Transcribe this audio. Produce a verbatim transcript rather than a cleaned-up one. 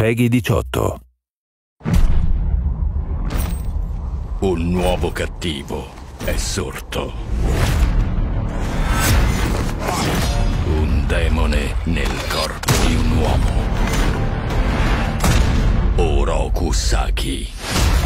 PEGI diciotto. Un nuovo cattivo è sorto. Un demone nel corpo di un uomo. Oroku Saki.